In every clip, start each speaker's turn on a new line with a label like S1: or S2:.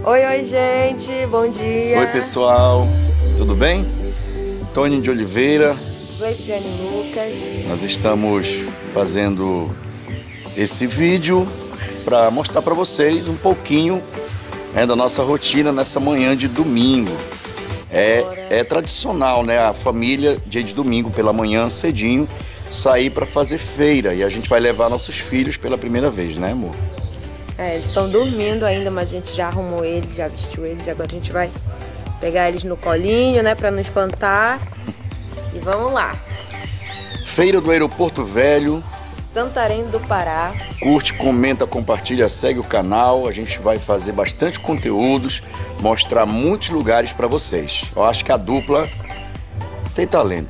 S1: Oi, gente, bom dia.
S2: Oi, pessoal, tudo bem? Tony de Oliveira.
S1: Gleiciane Lucas.
S2: Nós estamos fazendo esse vídeo para mostrar para vocês um pouquinho da nossa rotina nessa manhã de domingo. É tradicional, né? A família, dia de domingo pela manhã, cedinho, sair para fazer feira. E a gente vai levar nossos filhos pela primeira vez, né, amor?
S1: Eles estão dormindo ainda, mas a gente já arrumou eles, já vestiu eles. Agora a gente vai pegar eles no colinho, né, para não espantar. E vamos lá.
S2: Feira do Aeroporto Velho,
S1: Santarém do Pará.
S2: Curte, comenta, compartilha, segue o canal. A gente vai fazer bastante conteúdos, mostrar muitos lugares para vocês. Eu acho que a dupla tem talento.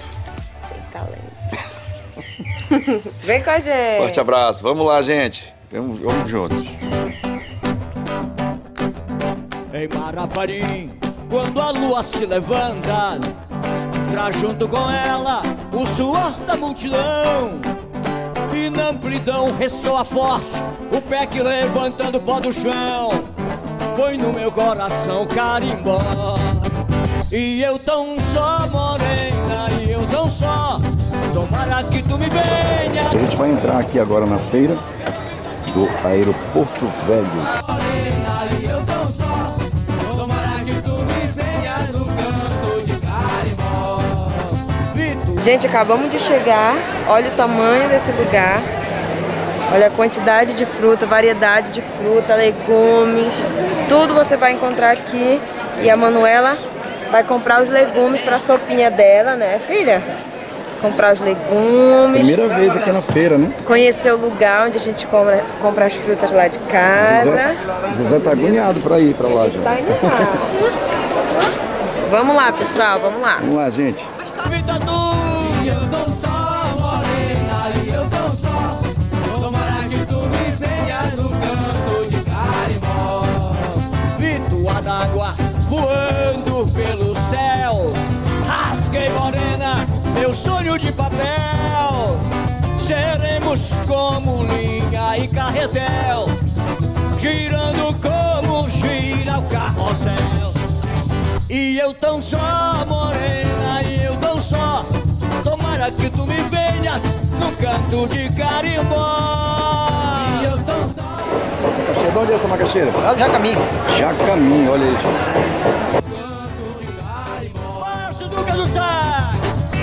S1: Tem talento. Vem com a gente.
S2: Forte abraço. Vamos lá, gente. Vamos juntos.
S3: Em Maraparim, quando a lua se levanta, traz junto com ela o suor da multidão. E na amplidão ressoa forte o pé que levantando o pó do chão põe no meu coração carimbó. E eu tão só morena, e eu tão só, tomara que tu me venha.
S2: A gente vai entrar aqui agora na feira do Aeroporto Velho.
S3: Morena, e eu tão só, tomara que tu me venha no canto de carimbó.
S1: Gente, acabamos de chegar. Olha o tamanho desse lugar. Olha a quantidade de fruta, variedade de fruta, legumes. Tudo você vai encontrar aqui. E a Manuela vai comprar os legumes para a sopinha dela, né, filha? Comprar os legumes.
S2: Primeira vez aqui na feira, né?
S1: Conhecer o lugar onde a gente compra as frutas lá de casa.
S2: José tá agoniado para ir para lá.
S1: Está indo lá. Vamos lá, pessoal, vamos lá.
S2: Vamos lá, gente.
S3: E eu tão só morena, e eu tão só, tomara que tu me venha no canto de carimbó. Vi tua d'água voando pelo céu, rasguei morena, meu sonho de papel. Seremos como linha e carretel, girando como gira o carrossel. E eu tão só morena, e eu tão só, tomara que tu me venhas no canto de carimbó. E eu tão só.
S2: Macaxeira, de onde é essa macaxeira?
S3: Jacaminho.
S2: Jacaminho, olha aí.
S3: Márcio Duca do Sax.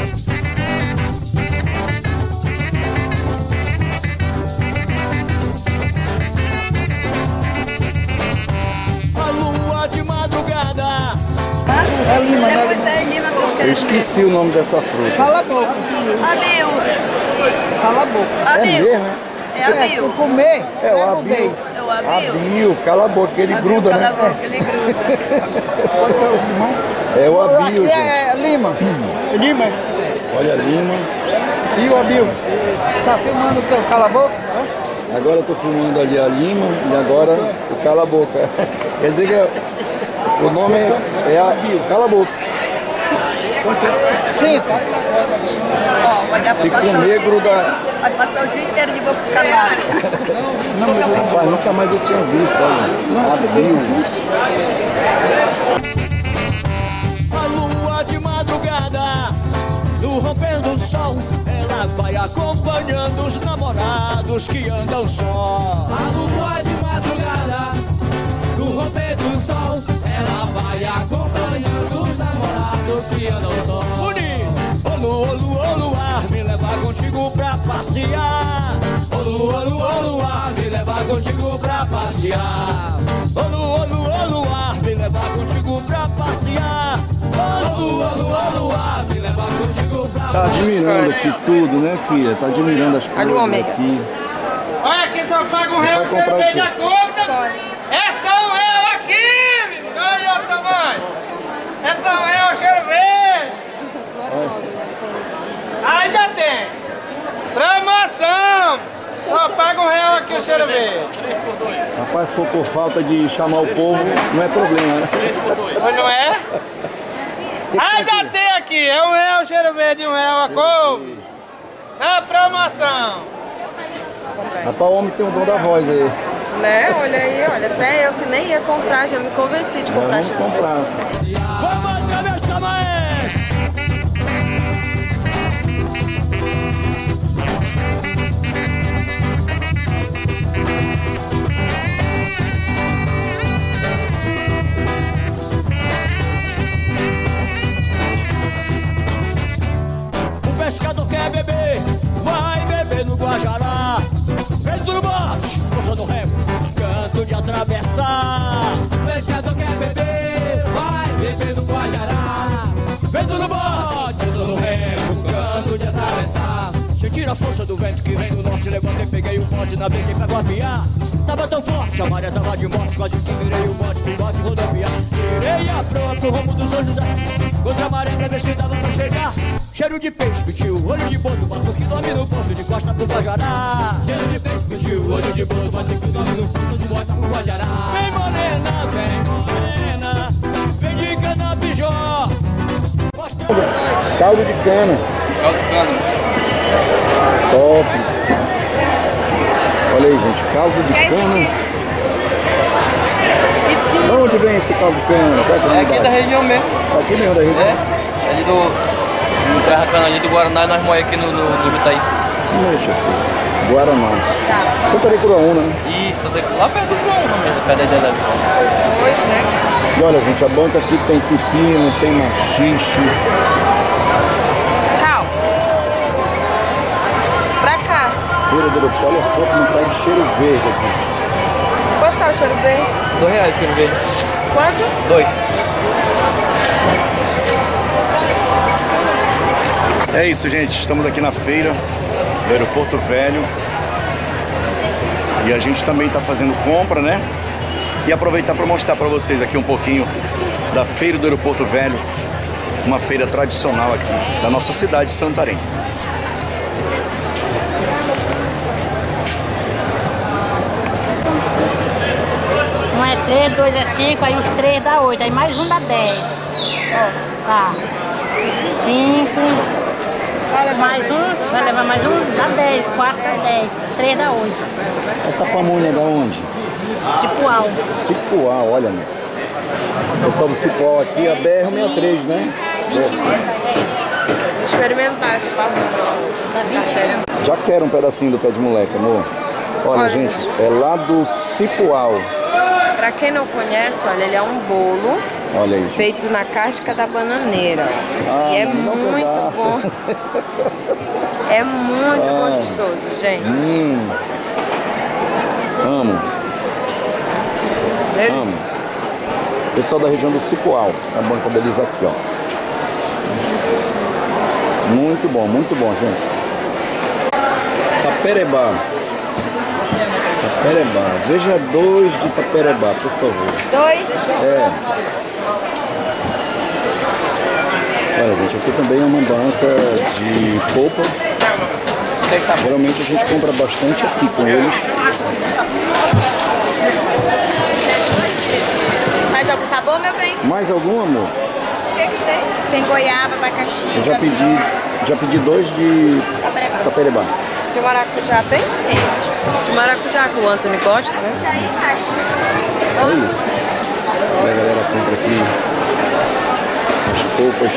S3: A lua de madrugada.
S4: É lima, né?
S2: Eu esqueci o nome dessa fruta.
S4: Cala a boca.
S5: Abil.
S4: Cala a boca.
S2: É mesmo, né?
S5: É abil.
S4: Tu comer?
S2: É o abil.
S5: É o abil.
S2: Abil, cala a boca, ele gruda,
S5: Cala a
S2: né?
S5: boca, ele gruda.
S2: É o abil,
S4: Aqui
S2: gente.
S4: é lima. Lima.
S2: Olha a lima.
S4: E o abil? Tá filmando o teu cala a boca?
S2: Agora eu tô filmando ali a lima e agora o cala a boca. Quer dizer que o nome é abil, cala a boca.
S4: 5.
S5: Ó, vai dar pra
S2: Se
S5: passar o
S2: comer,
S5: dia,
S2: gruda.
S5: vai passar o dia inteiro de boca calada.
S2: Rapaz, nunca mais eu tinha visto, olha. Abil.
S3: A lua de madrugada, no romper do sol, ela vai acompanhando os namorados que andam só. A lua de madrugada, no romper do sol, ela vai acompanhando os namorados que andam só. Bonito! Ô luar, me levar contigo pra passear. Ô luar, me levar contigo pra passear. Ô luar, me levar contigo pra passear. Ô luar, me levar contigo pra passear.
S2: Tá admirando aqui tudo, né, filha? Tá admirando as
S1: Olha o
S2: coisas
S1: ômega.
S2: aqui.
S6: Olha aqui, só paga um
S2: A gente
S6: real,
S2: vai comprar o
S6: você
S2: quê?
S6: veja a conta. É só um real aqui, menino. Olha o tamanho. É só um real, cheiro verde. Ainda tem. Promoção. Só paga um real aqui o cheiro verde.
S2: Rapaz, se for por falta de chamar o povo, não é problema, né?
S6: Mas não é? Ainda tem aqui. É um real o cheiro verde, um real a couve. Na promoção.
S2: Rapaz, o homem tem o dom da voz aí.
S1: Né? Olha aí, olha, até eu que nem ia comprar, já me convenci de comprar.
S2: Vamos comprar.
S3: Vamos atravessar, maestro! O pescador quer beber, vai beber no Guajará. Vento no bote, força no remo, canto de atravessar. O pescador quer beber, vai beber no Guajará. Vento no bote, força no remo, canto de atravessar. Senti a força do vento que vem do norte, levantei, peguei o bote, naveguei pra guardiar. Tava tão forte, a maré tava de morte, quase que virei o bote, fui bote rodoviar. Virei a proa pro rumo do São José, contra a maré pra ver se dava pra chegar. Cheiro de peixe, pitiu, olho de boto, bato que dorme no ponto de costa pro Guajará. Cheiro de peixe, pitiu, olho de boto, bato que dorme no ponto de costa pro Guajará. Vem morena, vem de cana bijó.
S2: Caldo de cana.
S6: Caldo de cana.
S2: Top. Olha aí, gente, caldo de cana. De onde vem esse caldo de cana?
S6: É aqui da região mesmo.
S2: Aqui mesmo da região?
S6: É, ali do Terra Cana, ali do Guaraná, e nós moemos aqui no Itaí.
S2: Deixa aqui. Guaraná. Santa Curuaúna, né?
S6: Isso, lá perto do Curuaúna mesmo, perto da Elétrica.
S2: E olha, gente, a banca aqui tem pepino, tem machixe.
S1: Cal. Pra cá.
S2: Feira do Aeroporto, olha só como tá de cheiro verde aqui.
S1: Quanto tá o cheiro verde?
S6: R$2 cheiro verde.
S1: Quanto?
S6: 2.
S2: É isso, gente. Estamos aqui na feira do Aeroporto Velho. E a gente também está fazendo compra, né? E aproveitar para mostrar para vocês aqui um pouquinho da feira do Aeroporto Velho. Uma feira tradicional aqui da nossa cidade de Santarém.
S7: Um é 3, 2 é 5, aí os 3 dá 8, aí mais um dá 10. Ó, tá. 5, mais um, vai levar mais um, dá 10, 4 dá 10, 3 dá 8.
S2: Essa pamonha é da onde?
S7: Cipual.
S2: Cipual, olha, né? O pessoal do Cipual aqui, a BR-63, né?
S1: Experimentar essa pamonha.
S2: Já quero um pedacinho do pé de moleque, amor. Olha, gente, é lá do Cipual.
S1: Pra quem não conhece, olha, ele é um bolo.
S2: Olha aí.
S1: Feito na casca da bananeira. E é muito bom. É muito gostoso, gente.
S2: Amo. Amo. Pessoal da região do Cipual. A banca deles aqui, ó. Muito bom, gente. Taperebá. Taperebá. Veja 2 de taperebá, por favor.
S1: 2?
S2: É. Olha, gente, aqui também é uma banca de polpa. Geralmente a gente compra bastante aqui com eles.
S8: Mais algum sabor, meu bem?
S2: Mais algum, amor?
S1: O que tem?
S8: Tem goiaba, abacaxi.
S2: Eu já pedi 2 de taperebá.
S1: De maracujá tem? Tem. De maracujá, que o Antônio gosta, né?
S2: É isso. Aí a galera compra aqui as polpas.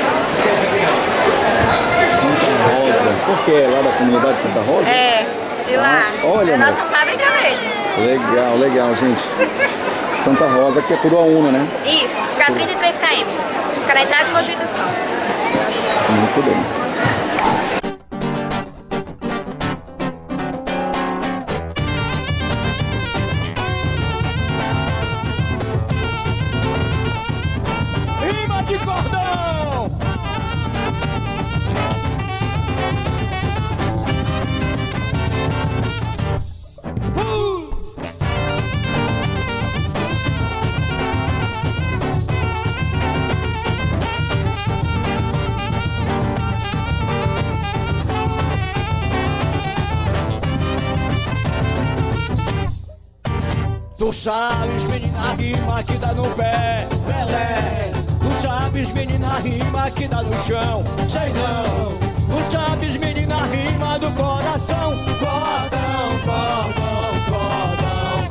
S2: Santa Rosa. Por que? É lá da comunidade Santa Rosa?
S8: É, de lá.
S2: Olha,
S8: É nossa fábrica mesmo.
S2: Legal, gente. Santa Rosa, que é Curuaúna, né?
S8: Isso, fica a 33 km. Fica na entrada do Mogi dos Campos.
S2: Muito bem.
S3: Rima de cordão! Tu sabes, menina, rima que dá no pé, Belé. Tu sabes, menina, rima que dá no chão, sei não. Tu sabes, menina, rima do coração, cordão, cordão, cordão,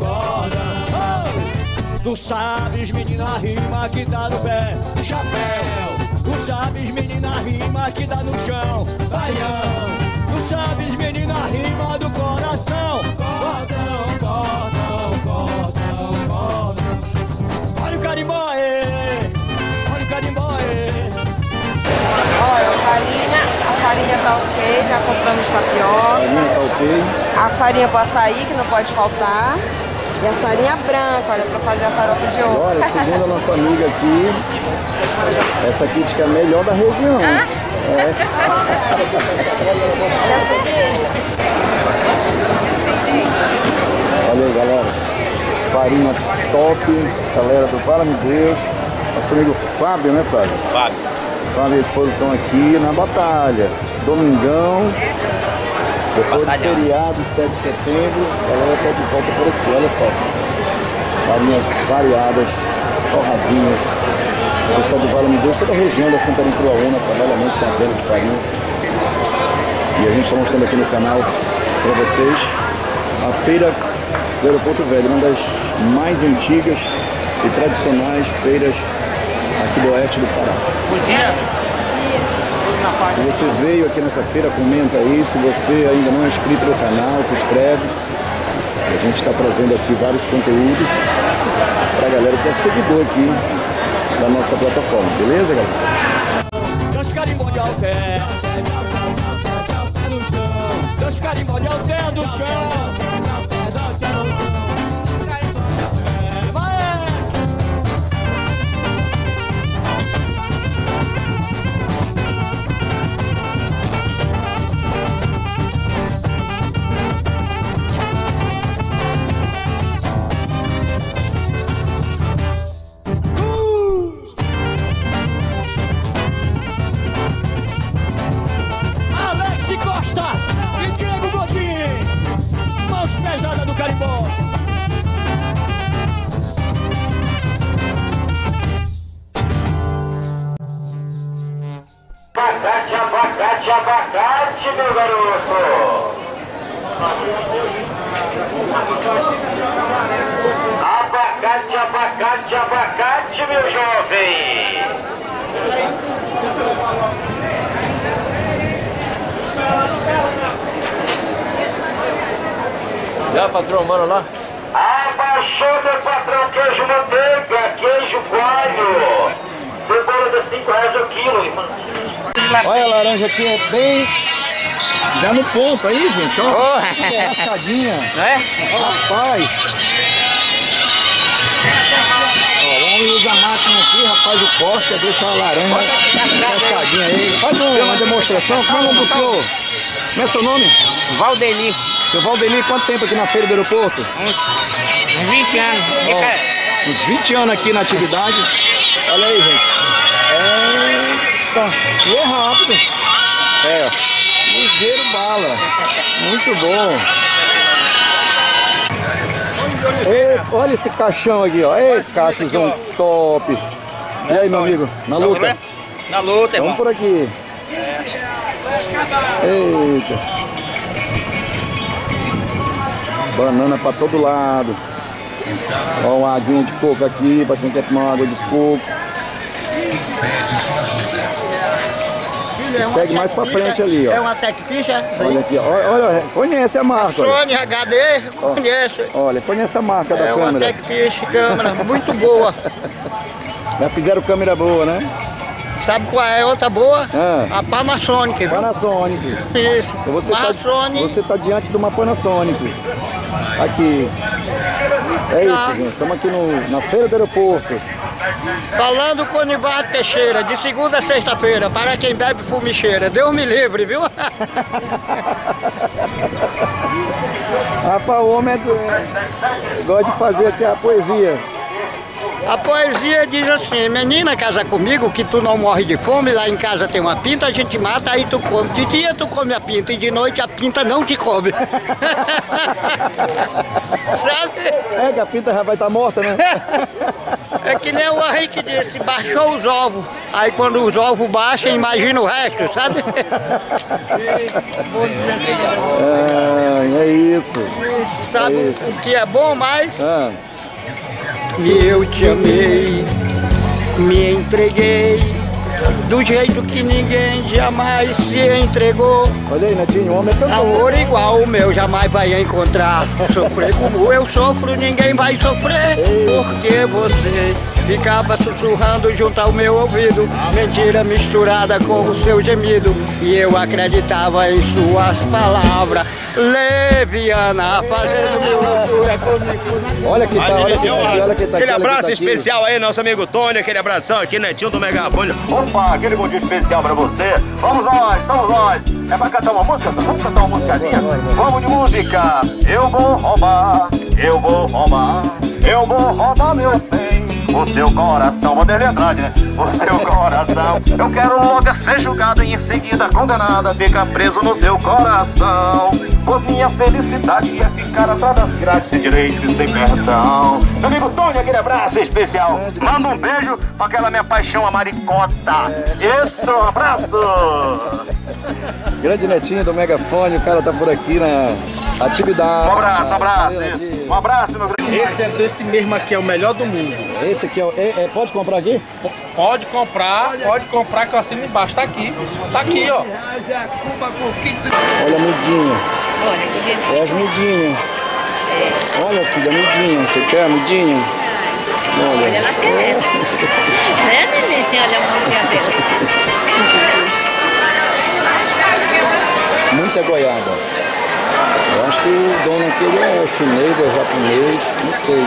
S3: sabes, menina, rima que dá no pé, chapéu. Tu sabes, menina, rima que dá no chão, baião. Tu sabes, menina, rima do coração. Cordão, cordão, cordão, cordão. Olha o carimbó, olha o carimbó,
S1: Olha, a farinha tá ok, já compramos tapioca.
S2: A farinha tá ok.
S1: A farinha pro açaí, que não pode faltar. E a farinha branca, olha, pra fazer a farofa de ovo.
S2: Olha, segundo a nossa amiga aqui, essa aqui diz que é a melhor da região.
S1: Ah?
S2: É. Olha aí, galera. Farinha top. Galera do Fala-me Deus. Nosso amigo Fábio, né, Fábio? Fábio e a esposa estão aqui na batalha. Domingão. Depois do feriado, 7 de setembro, a galera está de volta por aqui, olha só. Farinhas variadas, torradinhas. O pessoal do Vale-me Deus, toda a região da Santarém Cruaúna trabalha muito com a venda de farinha. E a gente está mostrando aqui no canal para vocês a feira do Aeroporto Velho, uma das mais antigas e tradicionais feiras aqui do oeste do Pará.
S6: Bom dia.
S2: Se você veio aqui nessa feira, comenta aí. Se você ainda não é inscrito no canal, se inscreve. A gente está trazendo aqui vários conteúdos para a galera que é seguidor aqui da nossa plataforma. Beleza, galera?
S3: Dança carimbó de alté, dança carimbó de alté do chão. Pesada do carimbó.
S9: Abacate, abacate, abacate, meu garoto. Abacate, abacate, abacate, meu jovem.
S6: Já, patrão, bora lá.
S9: Abaixou, meu patrão, queijo manteiga, queijo coalho. Cebola de R$5 o quilo.
S2: Olha, a laranja aqui é bem... Já no ponto aí, gente, ó. Que rascadinha.
S6: É?
S2: Rapaz. Ó, vamos usar a máquina aqui, rapaz, o corte, deixa a laranja rascadinha aí. Faz uma demonstração. Como é o nome do senhor? Como é seu nome?
S6: Valdeli.
S2: Seu Valdeli, quanto tempo aqui na feira do aeroporto?
S6: Uns 20 anos.
S2: Ó, uns 20 anos aqui na atividade. Olha aí, gente. Eita. E é rápido. É, ó. Ligeiro bala. Muito bom. Ei, olha esse caixão aqui, ó. Ei, caixozão top. E aí, meu amigo? Na luta?
S6: Na luta, irmão.
S2: Vamos por aqui. Eita. Banana pra todo lado. Ó, uma aguinha de coco aqui, pra quem quer tomar uma água de coco. Segue mais pra frente ali, ó.
S4: É uma Tecfish, é?
S2: Olha aqui, ó. Olha, conhece a marca. Olha,
S4: Sony HD, conhece.
S2: olha, conhece a marca da
S4: É uma
S2: câmera.
S4: Tecfish câmera, muito boa.
S2: Já fizeram câmera boa, né?
S4: Sabe qual é a outra boa?
S2: Ah.
S4: A Panasonic. viu?
S2: Panasonic.
S4: Isso.
S2: Então
S4: Panasonic.
S2: você tá diante de uma Panasonic. Aqui. É isso, gente. Estamos aqui na feira do aeroporto.
S4: Falando com o Nivaldo Teixeira, de segunda a sexta-feira, para quem bebe fumicheira. Deus me livre, viu?
S2: Rapaz, o homem gosta de fazer aqui a poesia.
S4: A poesia diz assim: menina, casa comigo que tu não morre de fome. Lá em casa tem uma pinta, a gente mata, aí tu come. De dia tu come a pinta e de noite a pinta não te come. Sabe?
S2: É que a pinta já vai estar morta, né?
S4: É que nem o Henrique disse, baixou os ovos. Aí quando os ovos baixam, imagina o resto, sabe?
S2: É isso.
S4: Sabe
S2: É isso.
S4: o que é bom, mas
S2: Ah.
S4: e eu te amei, me entreguei do jeito que ninguém jamais se entregou.
S2: Olha aí, Netinho, o homem é tão
S4: amor igual o meu jamais vai encontrar. Sofrer como eu sofro, ninguém vai sofrer. Porque você ficava sussurrando junto ao meu ouvido, mentira misturada com o seu gemido, e eu acreditava em suas palavras. Leviana, fazendo meu loucura comigo.
S2: Olha que tá, olha que tá.
S10: Aquele abraço especial aí, nosso amigo Tony, aquele abração aqui, Netinho do Megafone. Opa, aquele bom dia especial pra você. Vamos nós, somos nós. É pra cantar uma música? Vamos cantar uma musicazinha? Vamos de música. Eu vou roubar, eu vou roubar, eu vou roubar meu bem, o seu coração. Vanderlei Andrade, né? O seu coração. Eu quero logo ser julgado e em seguida condenada, ficar preso no seu coração. Pois minha felicidade é ficar atrás das grades sem direito e sem perdão. Meu amigo Tony, aquele abraço especial. Manda um beijo pra aquela minha paixão, a maricota. Isso, um abraço.
S2: Grande Netinho do Megafone, o cara tá por aqui na atividade.
S10: Um abraço, isso. Um abraço, meu grande.
S11: Esse é desse mesmo aqui, é o melhor do mundo.
S2: Esse aqui pode comprar aqui?
S11: Pode comprar que eu assino embaixo, tá aqui, ó.
S2: Olha a mudinha. É as mudinhas. Olha, filha, a mudinha. Você quer a mudinha?
S5: Olha, ela quer essa. Né, neném? Olha a mãozinha dela.
S2: Muita goiaba. Eu acho que o dono aqui é chinês, é japonês, não sei.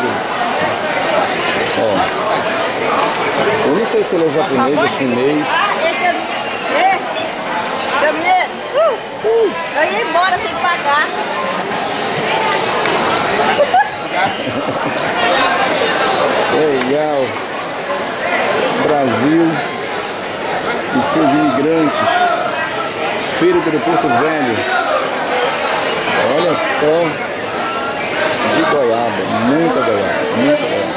S2: Ó. Eu não sei se ele é japonês ou chinês.
S5: Esse é... Seu menino! Eu ia embora sem pagar.
S2: Legal. Brasil e seus imigrantes. Feira do Porto Velho. Olha só. De goiaba. Muita goiaba. Muita goiaba.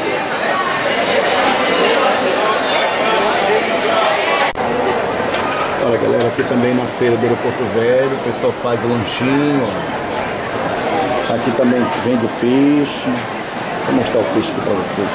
S2: Olha, galera, aqui também na feira do Porto Velho, o pessoal faz o lanchinho, ó. Aqui também vende o peixe. Vou mostrar o peixe aqui pra vocês.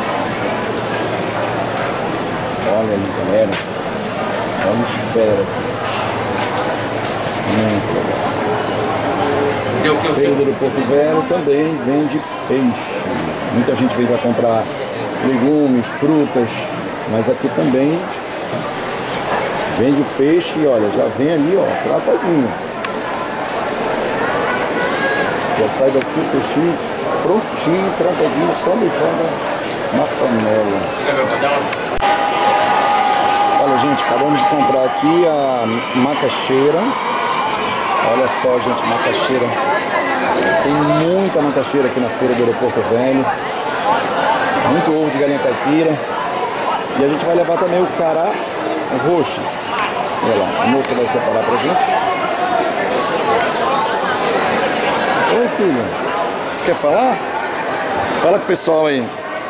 S2: Olha aí, galera. Olha os fera aqui. Muito legal. Feira do Porto Velho também vende peixe. Muita gente vem para comprar legumes, frutas, mas aqui também vende o peixe e olha, já vem ali, ó, tratadinho. Já sai daqui o peixinho prontinho, tratadinho, só me joga na panela. Olha, gente, acabamos de comprar aqui a macaxeira. Olha só, gente, macaxeira. Tem muita macaxeira aqui na feira do Aeroporto Velho. Muito ovo de galinha caipira. E a gente vai levar também o cará roxo. Olha lá, a moça vai separar pra gente. Oi, filha. Você quer falar? Fala com o pessoal aí.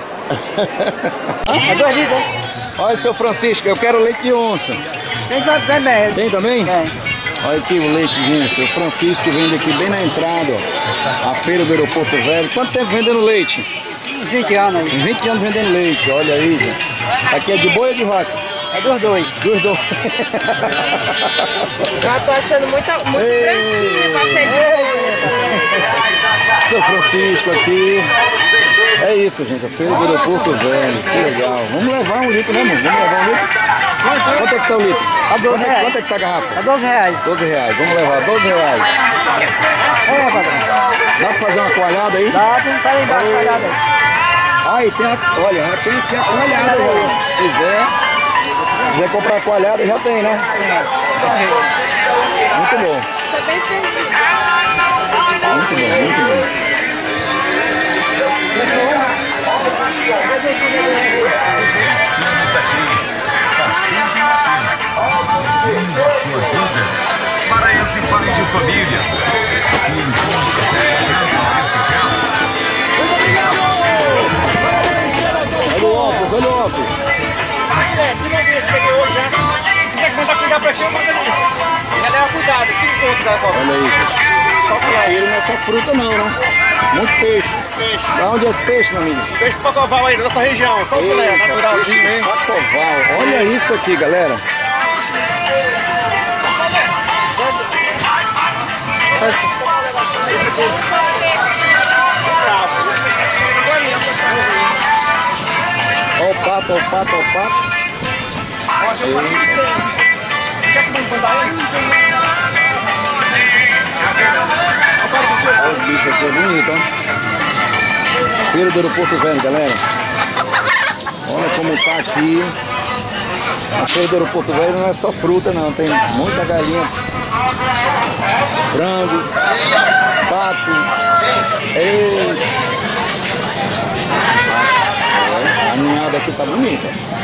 S5: É 2 litros.
S2: Olha, seu Francisco, eu quero leite de onça.
S5: Tem também.
S2: Tem também?
S5: Tem.
S2: Olha aqui o leitezinho, seu Francisco vende aqui bem na entrada, ó. A feira do Aeroporto Velho. Quanto tempo vendendo leite?
S5: 20 anos aí.
S2: 20 anos vendendo leite, olha aí, gente. Aqui é de boi ou de vaca?
S5: É dos dois.
S2: Dos dois.
S1: Já tô achando muito branquinha pra ser de boi essa leite.
S2: Seu Francisco aqui. É isso, gente, a feira do Aeroporto Velho. Que legal. Vamos levar um litro, né, mano? Vamos levar um litro. Quanto é que tá o litro?
S5: A 12 reais.
S2: Quanto é que tá a garrafa?
S5: A 12 reais.
S2: 12 reais. Vamos levar 12 reais.
S5: É, patrão.
S2: Dá pra fazer uma coalhada aí?
S5: Dá, tem que fazer embaixo a coalhada aí.
S2: Aí tem olha, já tem aqui a coalhada aí. Se quiser comprar a coalhada, já tem, né? Muito bom.
S1: Você é bem feliz.
S2: Muito bom, muito bom.
S12: Para esse pai de família.
S2: Olha o óculos, olha o óculos.
S6: Se quiser mandar cuidar pra ti, eu mando ali. Galera, cuidado, 5 pontos da Copa.
S2: Olha aí, gente. Ele não é só fruta não, né? Muito peixe.
S10: peixe.
S2: Da onde é esse peixe, meu amigo?
S10: Peixe pacoval aí, da nossa região, só o filé, naturalzinho mesmo.
S2: Pacoval, olha isso aqui, galera. Olha o pato, olha o pato, olha o pato. Olha os bichos aqui, é bonito, ó. Feira do Aeroporto Velho, galera. Olha como tá aqui. A feira do Aeroporto Velho não é só fruta, não. Tem muita galinha, frango, pato. A ninhada aqui tá bonita.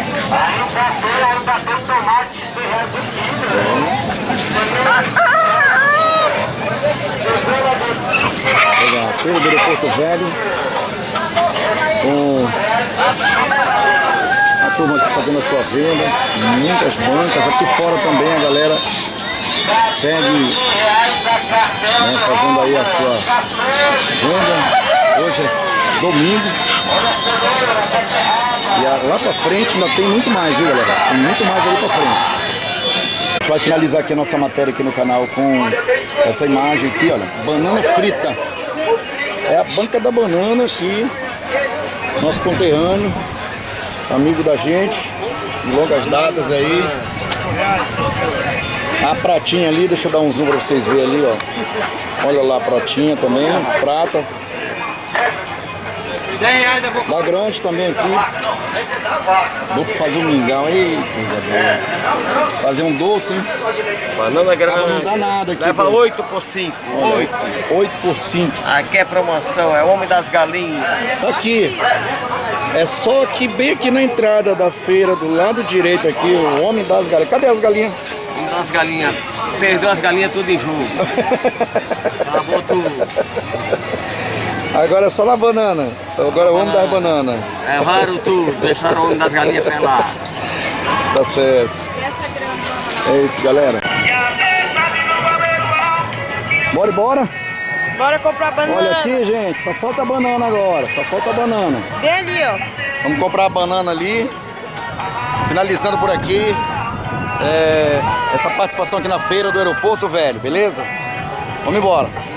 S2: Legal, feira do Aeroporto Velho. Com a turma aqui fazendo a sua venda, muitas bancas, aqui fora também a galera segue, né, fazendo aí a sua venda. Hoje é domingo e lá pra frente ainda tem muito mais, viu, galera? Tem muito mais ali pra frente. A gente vai finalizar aqui a nossa matéria aqui no canal com essa imagem aqui, olha, banana frita. É a banca da banana aqui. Nosso conterrâneo, amigo da gente, de longas datas aí. A pratinha ali, deixa eu dar um zoom pra vocês verem ali, ó. Olha lá a pratinha também, prata. Da grande também aqui. Vou fazer um mingau aí, coisa boa. Fazer um doce, hein?
S13: Banana grande.
S2: Não dá nada aqui.
S13: Leva 8 por 5.
S2: 8 por 5.
S13: Aqui é promoção, é Homem das Galinhas.
S2: Aqui. É só aqui, bem aqui na entrada da feira, do lado direito aqui, o Homem das Galinhas. Cadê as galinhas?
S13: Homem das Galinhas. Perdeu as galinhas tudo em jogo. Acabou tudo.
S2: Agora é só na banana. Agora vamos dar banana.
S13: É raro tudo, deixaram o Homem das Galinhas pra lá.
S2: Tá certo. É isso, galera. Bora, bora?
S1: Bora comprar banana.
S2: Olha aqui, gente, só falta a banana agora. Só falta a banana.
S1: Vem ali, ó.
S2: Vamos comprar a banana ali. Finalizando por aqui. Essa participação aqui na feira do Aeroporto Velho, beleza? Vamos embora.